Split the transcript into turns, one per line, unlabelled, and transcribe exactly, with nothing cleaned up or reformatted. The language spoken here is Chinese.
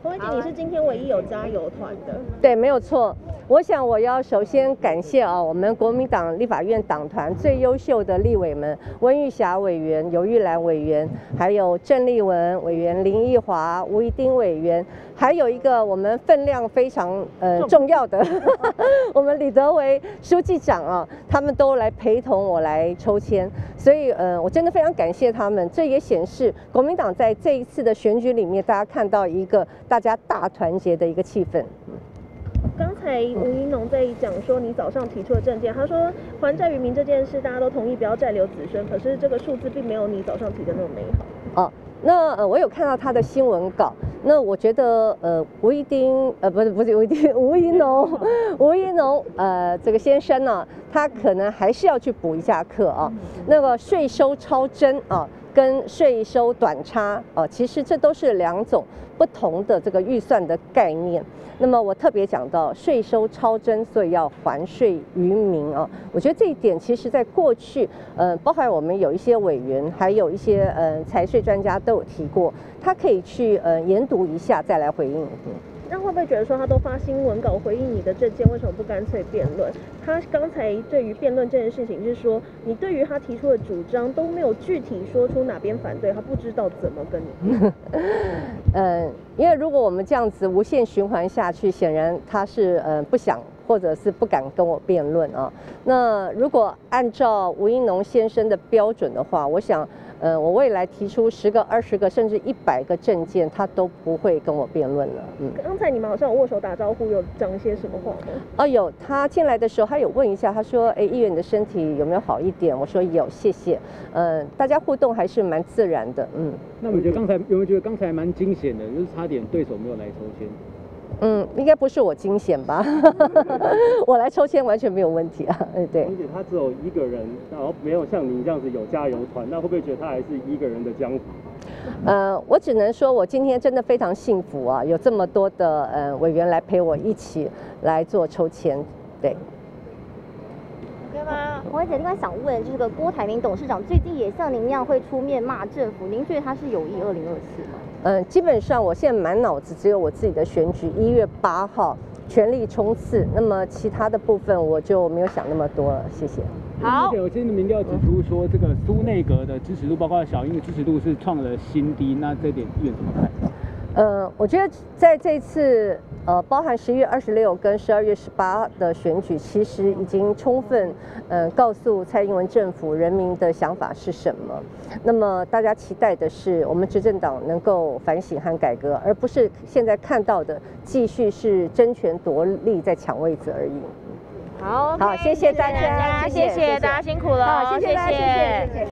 洪慧姐，你是今天唯一有加油团的。
对，没有错。我想我要首先感谢啊，我们国民党立法院党团最优秀的立委们，温玉霞委员、游玉兰委员，还有郑丽文委员、林奕华、吴怡丁委员，还有一个我们分量非常呃重要的我们李德维书记长啊，他们都来陪同我来抽签，所以呃我真的非常感谢他们。这也显示国民党在这一次的选举里面，大家看到一个大家大团结的一个气氛。
刚才吴怡农在讲说，你早上提出的政见，他说还债于民这件事，大家都同意不要债留子孙，可是这个数字并没有你早上提的那么美好。
哦，那呃，我有看到他的新闻稿，那我觉得呃，吴怡丁呃，不是不是吴怡丁，吴怡农，吴怡农呃，这个先生呢，他可能还是要去补一下课啊。那个税收超征啊，跟税收短差啊，其实这都是两种不同的这个预算的概念。那么我特别讲到税收超征，所以要还税于民啊。我觉得这一点其实在过去，呃，包含我们有一些委员，还有一些呃财税专家都有提过，他可以去呃研读一下再来回应。嗯
那会不会觉得说他都发新闻稿回应你的政见，为什么不干脆辩论？他刚才对于辩论这件事情是说，你对于他提出的主张都没有具体说出哪边反对，他不知道怎么跟你。
嗯，因为如果我们这样子无限循环下去，显然他是呃不想或者是不敢跟我辩论啊。那如果按照吴怡农先生的标准的话，我想。呃，我未来提出十个、二十个，甚至一百个政见，他都不会跟我辩论了。嗯，
刚才你们好像有握手打招呼，有讲一些什么话吗？
哦，有，他进来的时候，他有问一下，他说：“哎，议员你的身体有没有好一点？”我说有，谢谢。呃，大家互动还是蛮自然的。嗯，
那我觉得刚才有没有觉得刚才蛮惊险的，就是差点对手没有来抽签。
嗯，应该不是我惊险吧？我来抽签完全没有问题啊。哎，对。
而且他只有一个人，然后没有像您这样子有加油团，那会不会觉得他还是一个人的江湖？
呃，我只能说我今天真的非常幸福啊，有这么多的呃委员来陪我一起来做抽签，对。
OK 吗？洪慧姐，另外想问，就是个郭台铭董事长最近也像您一样会出面骂政府，您觉得他是有意二零二四吗？
嗯，基本上我现在满脑子只有我自己的选举，一月八号全力冲刺。那么其他的部分我就没有想那么多了，谢谢。
好，有些民调指出说，这个苏内阁的支持度，包括小英的支持度是创了新低，那这点议员怎么看？
呃，我觉得在这次呃，包含十一月二十六跟十二月十八的选举，其实已经充分呃告诉蔡英文政府人民的想法是什么。那么大家期待的是我们执政党能够反省和改革，而不是现在看到的继续是争权夺利在抢位子而已。
好，
好，谢谢大家，
谢谢大家辛苦了，
好，谢谢大家，谢谢。